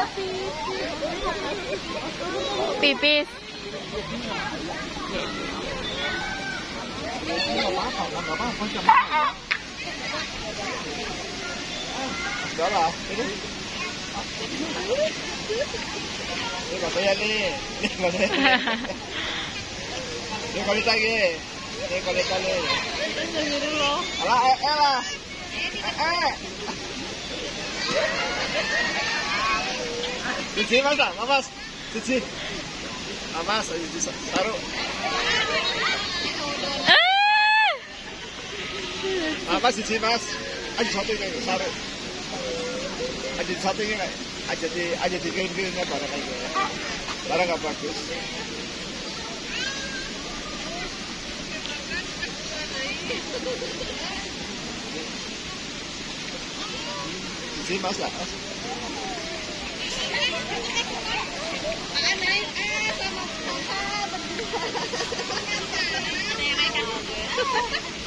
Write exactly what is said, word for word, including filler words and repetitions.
Pipis. Đó là ini. Ini katanya nih, ini katanya. Ini kulit lagi, ini kulit lagi. Alah, eh, eh lah, eh. Cici mas lah, mas, cici, mas, cici taruh. Apa cici mas? Aja satu ini, taruh. Aja satu ini nggak? Aja di aja di giring-giringnya barang kayak gitu. Barang nggak bagus. Cici mas lah. Naik eh sama papa berdua.